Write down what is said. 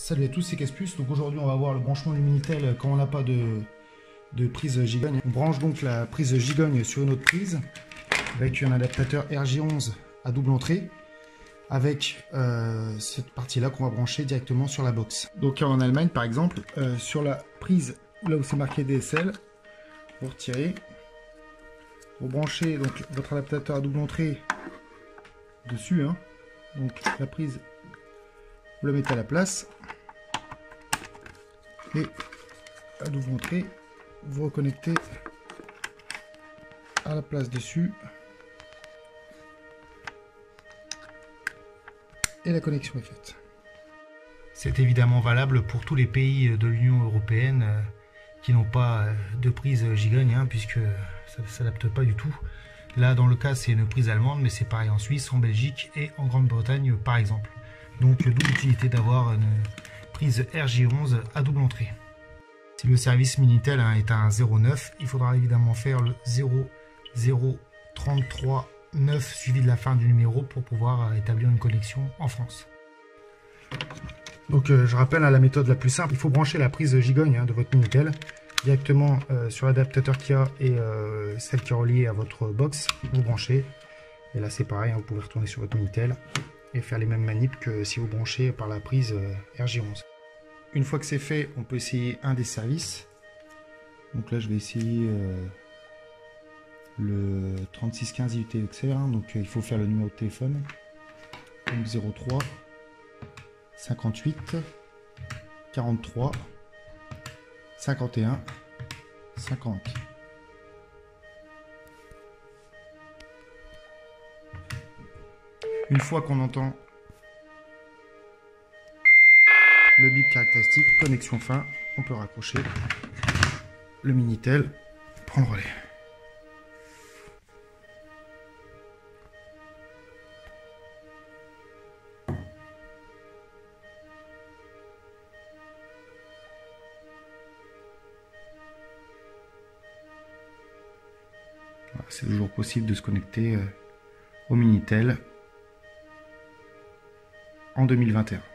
Salut à tous, c'est Caspuce. Donc aujourd'hui on va voir le branchement du Minitel quand on n'a pas de prise gigogne. On branche donc la prise gigogne sur une autre prise avec un adaptateur RJ11 à double entrée avec cette partie là qu'on va brancher directement sur la box. Donc en Allemagne par exemple, sur la prise là où c'est marqué DSL, vous retirez, vous branchez donc votre adaptateur à double entrée dessus, hein. Donc la prise vous la mettez à la place et à double entrée vous reconnectez à la place dessus et la connexion est faite. C'est évidemment valable pour tous les pays de l'Union européenne qui n'ont pas de prise gigogne, hein, puisque ça ne s'adapte pas du tout. Là dans le cas c'est une prise allemande, mais c'est pareil en Suisse, en Belgique et en Grande-Bretagne par exemple. Donc d'où l'utilité d'avoir une prise RJ11 à double entrée. Si le service Minitel est un 09, il faudra évidemment faire le 00339 suivi de la fin du numéro pour pouvoir établir une connexion en France. Donc je rappelle la méthode la plus simple, il faut brancher la prise gigogne de votre Minitel directement sur l'adaptateur qu'il y a et celle qui est reliée à votre box. Vous branchez et là c'est pareil, vous pouvez retourner sur votre Minitel et faire les mêmes manips que si vous branchez par la prise RJ11. Une fois que c'est fait, on peut essayer un des services. Donc là je vais essayer le 3615 IUTXR, donc il faut faire le numéro de téléphone. Donc 03 58 43 51 50. Une fois qu'on entend le bip caractéristique, connexion fin, on peut raccrocher le Minitel, prendre le relais. C'est toujours possible de se connecter au Minitel en 2021.